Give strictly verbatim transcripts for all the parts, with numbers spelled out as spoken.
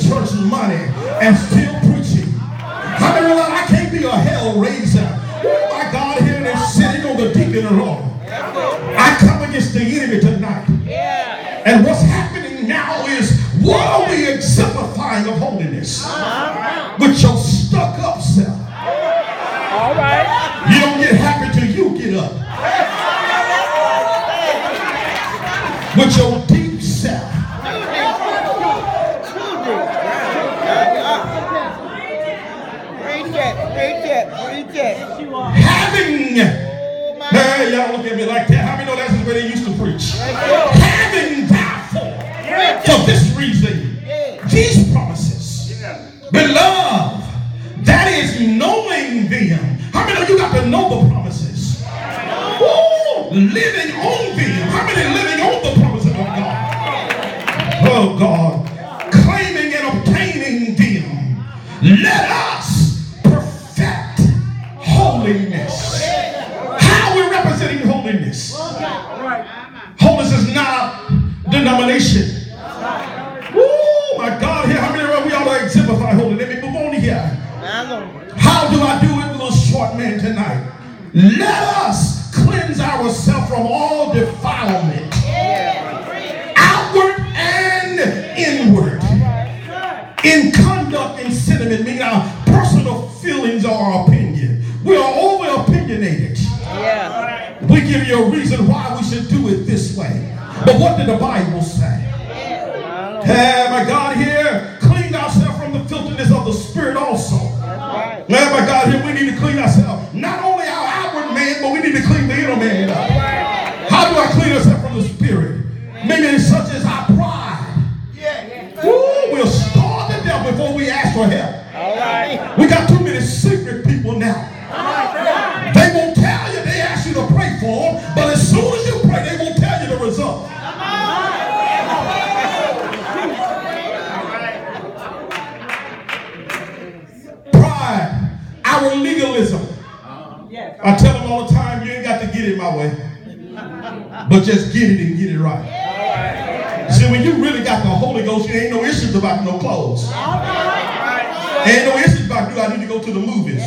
church money and still preaching. How many realize I can't be a hell raiser? Oh my God, here they're sitting on the deacon role. I come against the enemy tonight. And what's happening now is, what are we exemplifying of holiness? With your stuck up self. All right. You don't get happy till you get up. With your deep self. Preach it, preach it, preach it. Having, hey, y'all look at me like that. How many know that's the way they used to preach? Having therefore, for this reason, these promises, beloved, that is knowing them. How many of you got to know the promises? Woo, living on them. How many living on the promises of God? Oh God, claiming and obtaining them. Let us perfect holiness. How are we representing holiness? Holiness is not denomination. Oh my God, here, how many of we ought to exemplify holiness? Let me move on here. How do I do it, little short man, tonight? Let us cleanse ourselves from all defilement, outward and inward, in conduct and sentiment, meaning our personal feelings or our opinion. We are over opinionated. We give you a reason why we should do it this way. But what did the Bible say? Hey, my God, here, clean ourselves from the filthiness of the spirit also. Hey, my God, here, we need to clean ourselves. Not only our outward man, but we need to clean the inner man up. How do I clean ourselves from the spirit? Maybe such as our pride. Ooh, we'll starve to death before we ask for help. We got too many secret people now. They won't tell you, they ask you to pray for them, but as soon as you pray, they won't tell you the result. Pride, our legalism. I tell them all the time, you ain't got to get it my way, but just get it and get it right. See, when you really got the Holy Ghost, you ain't no issues about no clothes. Ain't no issues about, do I need to go to the movies?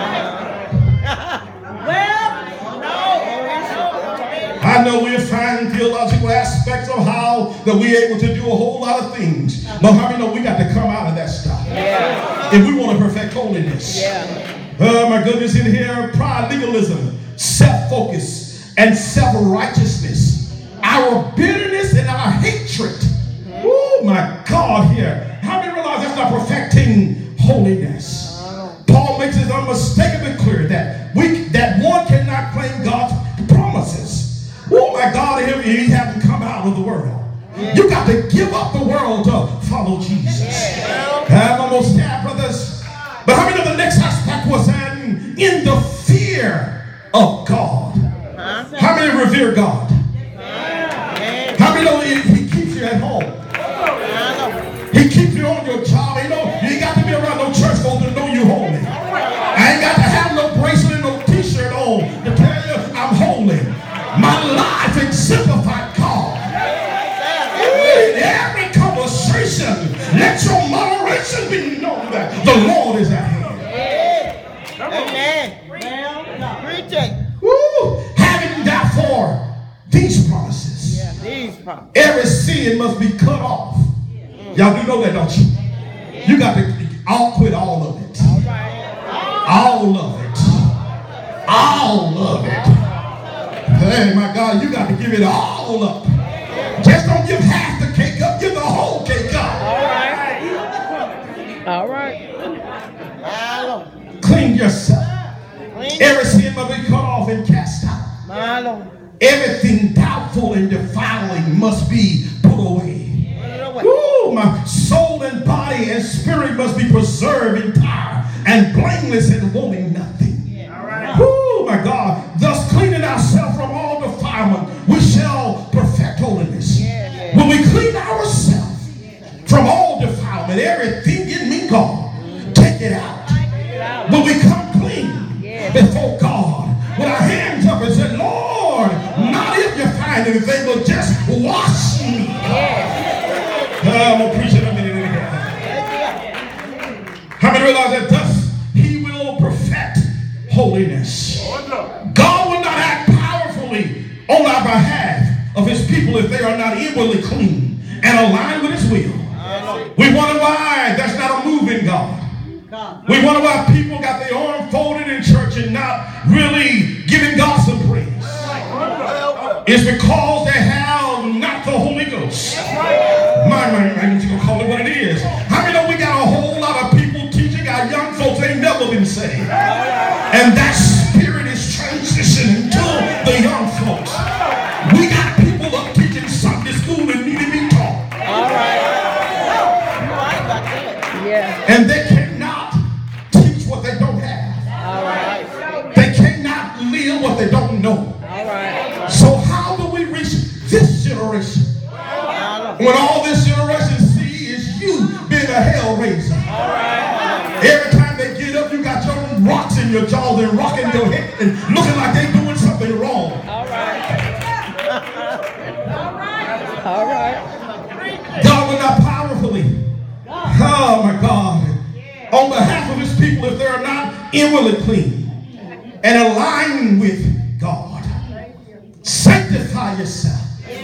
I know we'll find theological aspects of how that we're able to do a whole lot of things. But how many know we got to come out of that stuff? Yeah. If we want to perfect holiness. Yeah. Oh my goodness, in here, pride, legalism, self-focus, and self-righteousness. Our bitterness and our hatred. Oh my God, here. How many realize that's not perfecting holiness? Paul makes it unmistakably clear that we that one cannot claim God's promises. Oh my God, he hasn't come out of the world. You got to give up the world to follow Jesus. I'm almost there, brothers. But how many of the next aspect was in, in the fear of God? How many revere God? How many know he, he keeps you at home? He keeps you on your job. You know, you ain't got to be around no church folks to know you holy. I ain't got to have no bracelet and no t-shirt on to tell you I'm holy. My life exemplified God. In every conversation, let your moderation be known that the Lord is at hand. Amen. Preach it. Woo. Having therefore these promises, yeah, these promises. Every sin must be cut off. Y'all do know that, don't you? You got to all quit all of it. All right. All of it. All of it. Hey, my God, you got to give it all up. Just don't give half the cake up. Give the whole cake up. All right. All right. Clean yourself. Every sin must be cut off and cast out. Everything doubtful and defiling must be put away. Ooh, my soul and body and spirit must be preserved entire and blameless and wanting nothing. Ooh, my God. Thus cleaning ourselves from all defilement, we shall perfect holiness. When we clean ourselves from all defilement, everything in me, God, take it out. When we come clean before God, with our hands up and say, Lord, not if you find anything, but just wash me. Uh, I'm going to preach it a minute in here. inwardly clean and aligned with his will. We wonder why there's not a move in God. We wonder why people got their arm folded in church and not really giving God some praise. It's because they have not the Holy Ghost. My, my, I need you to call it what it is. How many know we got a whole lot of people teaching our young folks ain't never been saved? And that spirit is transitioning to the young folks. We got people up teaching Sunday school and need to be taught. All right. Yeah. And they cannot teach what they don't have. All right. They cannot live what they don't know. All right. So how do we reach this generation? When all this generation see is you being a hell raiser. All right. Every time they get up, you got your rocks in your jaws and rocking your head and looking like they're doing something wrong. All right. All right. God will not powerfully. Oh my God. On behalf of his people, if they're not inwardly clean and aligned with God, sanctify yourself.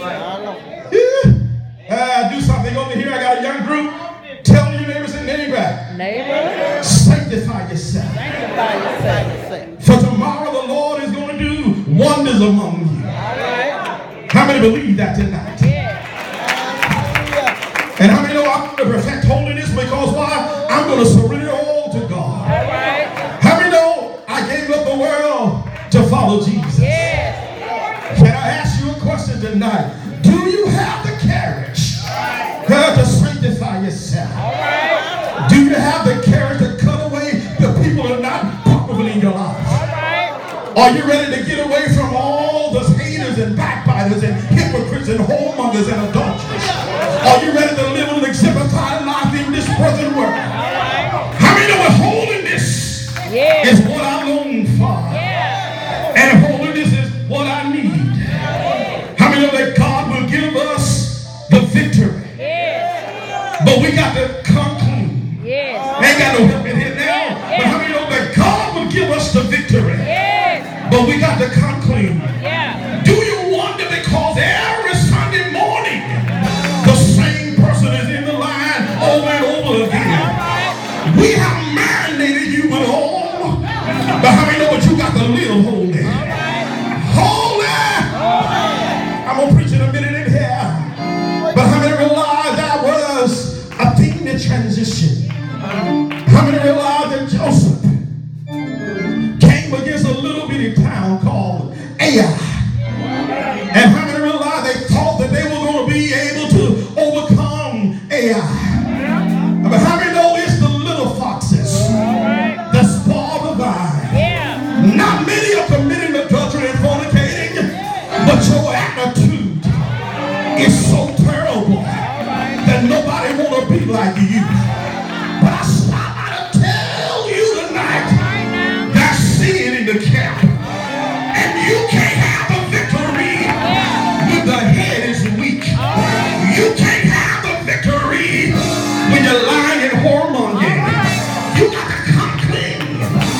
Uh, do something over here. I got a young group. Tell your neighbors and neighbor. Neighbor. Sanctify yourself. Sanctify yourself. For tomorrow the Lord is going to do wonders among you. All right. How many believe that tonight? Yeah. And how many know I'm going to perfect holiness because why? I'm going to surrender all to God. All right. How many know I gave up the world to follow Jesus? Yeah. Can I ask you a question tonight? Do you have the courage uh, to sanctify yourself? All right. Do you have the courage to cut away the people that are not profitable in your life? All right. Are you ready to get away from all those haters and backbiters and hypocrites and whoremongers and adulterers? Are you ready to live an exemplified life in this present world? How many know what holiness Yeah. is what I long for? Yeah. And holiness is what I need. How many know that God will give us the victory? Yeah. But we got to come clean. Yeah. Ain't got no help in here now. But how many know that God will give us the victory? Yeah. But we got to come clean. Yeah. Do you wonder because every Sunday morning the same person is in the line over and over again? We have marinated you with oil. But how many know what you got to live holy? Holy! I'm going to preach in a minute in here. But how many realize that was a thing that transitioned? How many realize that Joseph came against a little bitty town called Ai? And how many realize they thought that they were going to be able to overcome Ai? But how many know it's the little foxes that spoil the vine? Yeah. Not many are committing adultery and fornicating, but your attitude is so terrible that nobody want to be like you. But I stop by to tell you tonight, there's sin in the camp, and you can't have the victory when the head is weak. You can't have the victory when you're lying and whoremongering. You got to come clean.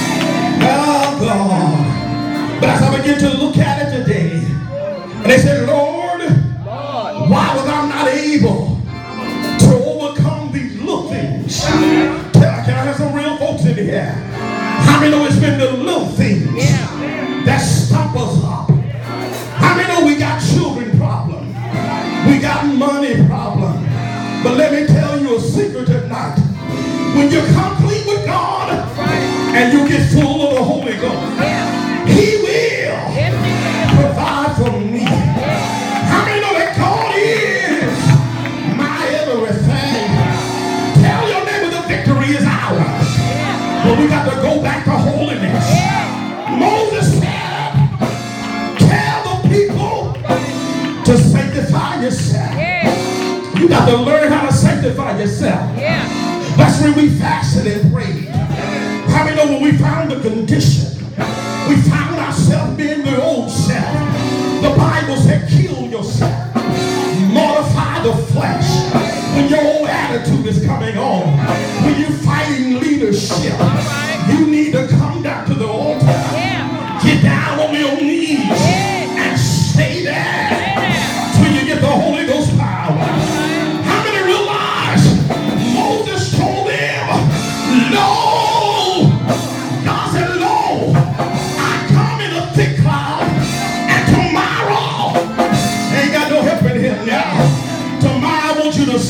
Oh God. But as I begin to look at it today, and they said, Lord, why was I not able to overcome these little things? Can I, can I have some real folks in here? How many know it's been the little things that stop us up? How many know we got children problem? We got money problem. But let me tell you a secret tonight. When you come clean with God and you get full of the Holy Ghost, He will provide for me. How many know that God is my everything? Tell your neighbor the victory is ours. But we got to go back to holiness. Moses said, tell the people to sanctify yourself. You got to learn how to sanctify yourself. That's when we fasted and prayed. How many know when we found the condition, we found ourselves being the old self. The Bible said, kill yourself. Mortify the flesh. When your old attitude is coming on, when you're fighting leadership, you need to come down to the altar. Get down on your knees and stay there till you get the Holy Ghost power.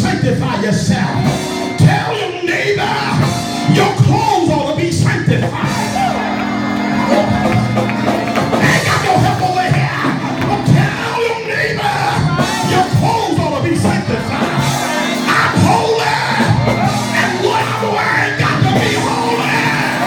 sanctify yourself. Tell your neighbor, your clothes ought to be sanctified. Ain't got no help over here. But tell your neighbor, your clothes ought to be sanctified. I'm holy, and what I'm wearing got to be holy.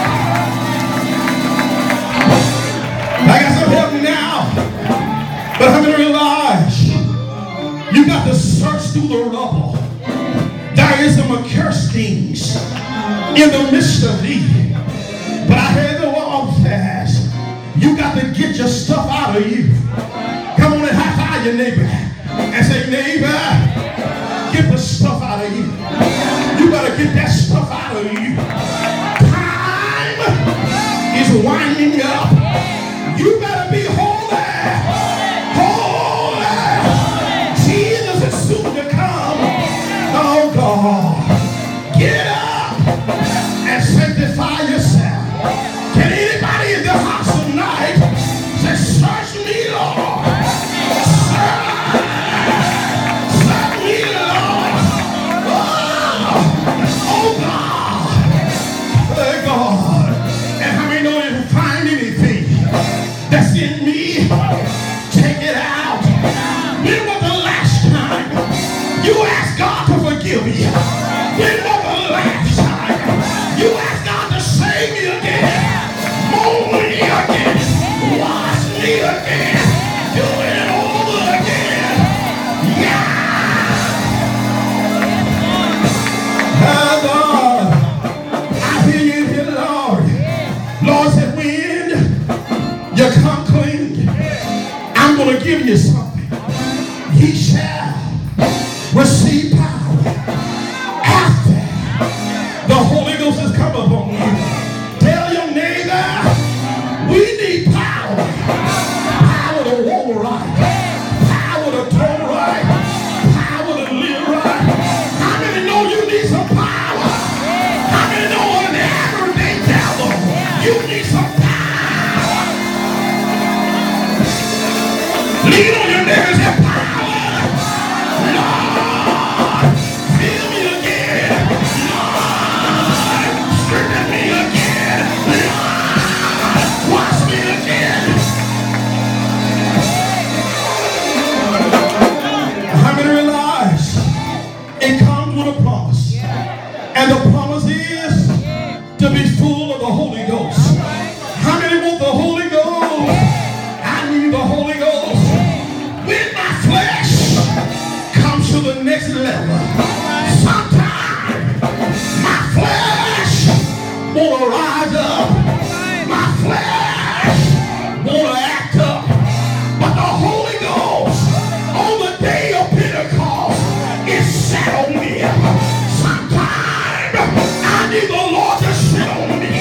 I got some help now. But how many realize you got to search through the rubble? There is some accursed things in the midst of thee. But I heard the word says you got to get your stuff out of you. Come on and high five your neighbor and say, neighbor, get the stuff out of you. You got to get that stuff out of you. Time is winding up. You better be holy. Holy. Jesus is soon to come. Oh God. Get up and sanctify yourself. Can anybody in the house tonight say, search me, Lord. Search, search me, Lord. Oh, oh God. Oh God. And how many know if you find anything that's in me, take it out. When was the last time you asked God to forgive you? When was the last time you asked God to save me again? Mold me again. Wash me again. Do it over again. Yeah. Oh God, I hear you here, Lord. Lord said, when you come clean, I'm going to give you something. Ye shall receive power after the Holy Ghost has come upon you. Tell your neighbor, we need power. Power to walk right. Power to talk right. Power to live right. How many know you need some power? How many know an everyday devil? You need some power. Lean on your neighbors and power. Lord, fill me again. Lord, strengthen me again. Lord, wash me again. How many realize it comes with a promise? And the promise is to be full of the Holy Ghost. How many want the Holy Ghost? I need the Holy Ghost. When my flesh comes to the next level, sometimes my flesh wanna rise up. My flesh wanna act up. But the Holy Ghost on the day of Pentecost is set on me. Sometimes I need the Lord to sit on me.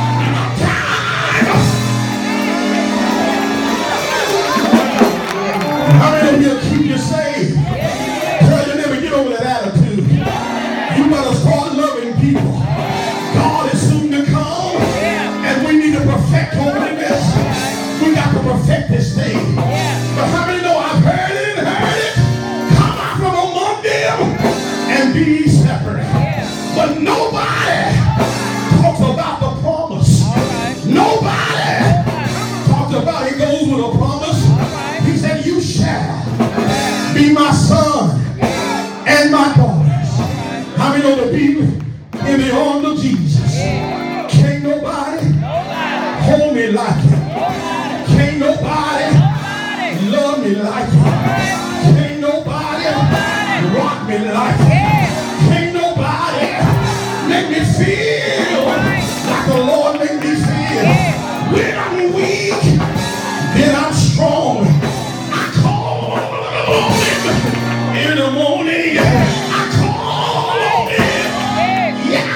How many of you keep you saved? Tell you never get over that attitude. You better start loving people. God is soon to come, and we need to perfect holiness. We got to perfect this thing. But how many know I've heard it and heard it? Come out from among them and be ye separate. But nobody talks about the promise. Nobody talks about he goes with a promise. He said, you shall be my son and my daughters. How many know to be in the arms of Jesus? Can't nobody hold me like him. Can't nobody love me like him. Can't nobody rock me like him. Can't nobody make me feel like the Lord made me feel. When I'm weak, then I'm strong. I call on him in the morning. I call on him. Yeah.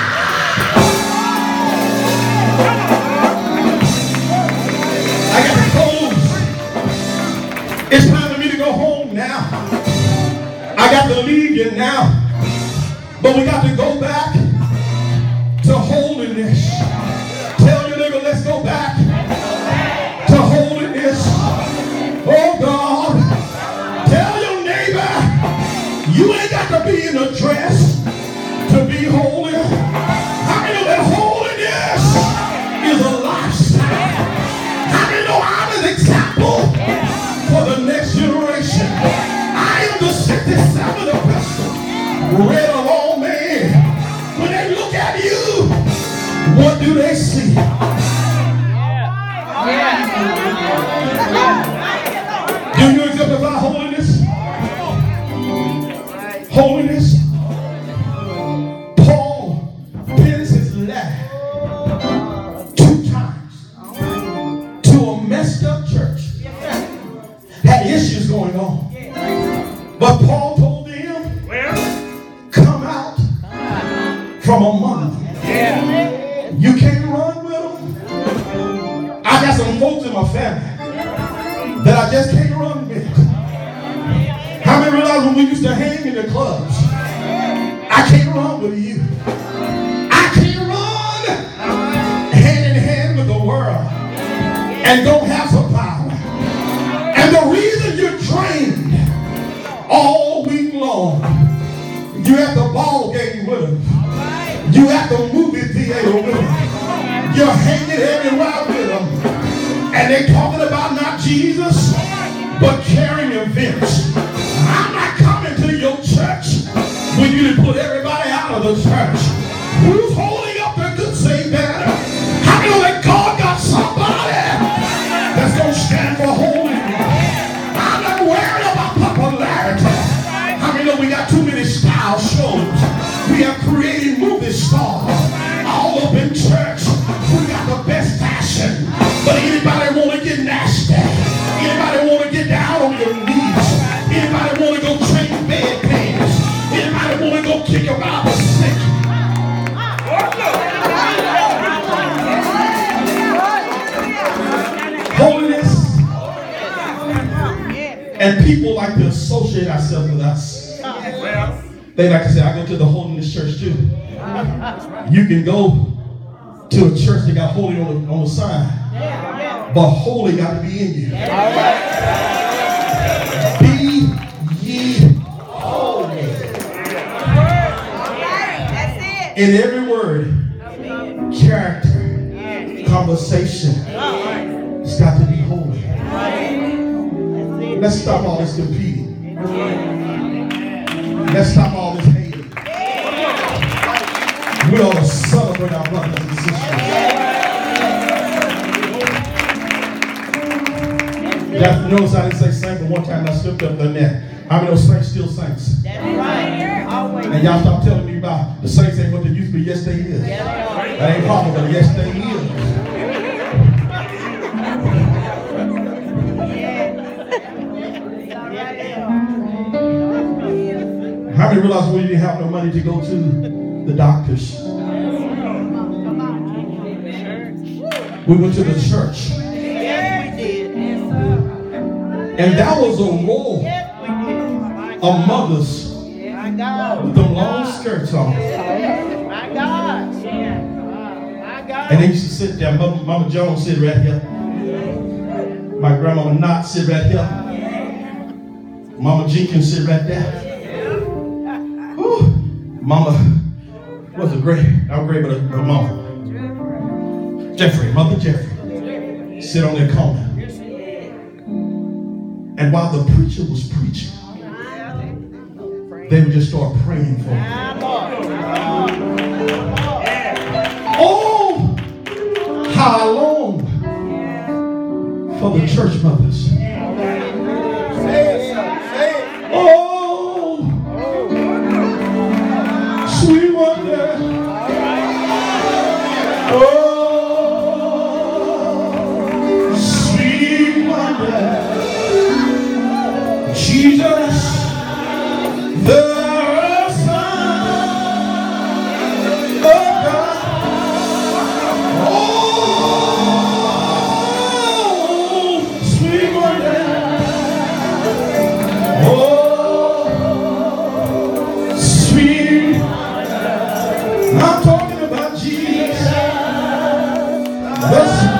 I got to close. It's time for me to go home now. I got to leave you now. But we got to go back to holiness. Tell your neighbor, let's go back to holiness. Oh God. Tell your neighbor, you ain't got to be in in a dress to be holy. How many know that holiness is a lifestyle? How many know I'm an example for the next generation? I am the sixty-seven epistle read of all men. When they look at you, what do they see? Do you exemplify holiness? Holiness. Paul pins his letter two times to a messed up church. Had issues going on. But Paul told them, come out from among them. You can't run with them. I got some folks in my family that I just can't run with. How many realize when we used to hang in the clubs, I can't run with you. I can't run hand in hand with the world and don't have some power. And the reason you're trained all week long, you at the ball game with them, you at the movie theater with them, you're hanging everywhere with them, and they talking about not Jesus, but carrying events. I'm not coming to your church when you done put everybody out of the church. Who's holding up the good say banner? How many know that God got somebody that's going to stand for holiness? I'm not worried about popularity. How many know we got too many style shows? We have created movie stars all up in church. We got the best fashion. But anybody want to get nasty? Anybody want to get down on your knees? Anybody want to go train bedpans? Anybody want to go kick around the sick? Holiness. And people like to associate ourselves with us. They like to say, I go to the Holiness church too. You can go to a church that got holy on the, on the sign. But holy got to be in you. Be ye holy. In every word, character, conversation, it's got to be holy. Let's stop all this competing. Let's stop all this hating. We ought to celebrate our brothers and sisters. That, notice I didn't say saint, but one time I slipped up in there. How many of those saints still saints? That's right. Always. And y'all stop telling me about the saints ain't what they used to be. Yes, they is. Yeah, they that ain't problem, but yes, they is. How many realize we didn't have no money to go to the doctors? We went to the church. And that was a roll of mothers with them long skirts on. And they used to sit there. Mama, Mama Jones sit right here. My grandmama Knott sit right here. Mama Jenkins sit right there. Whew. Mama was a great, not great, but a, a mama. Jeffrey, Mother Jeffrey, sit on that corner. And while the preacher was preaching, they would just start praying for him. Oh, how long for the church mothers? Oh, sweet wonder. Oh. Jesus, the Son of God. Oh, sweet wonder. Oh, sweet. I'm talking about Jesus, the Son.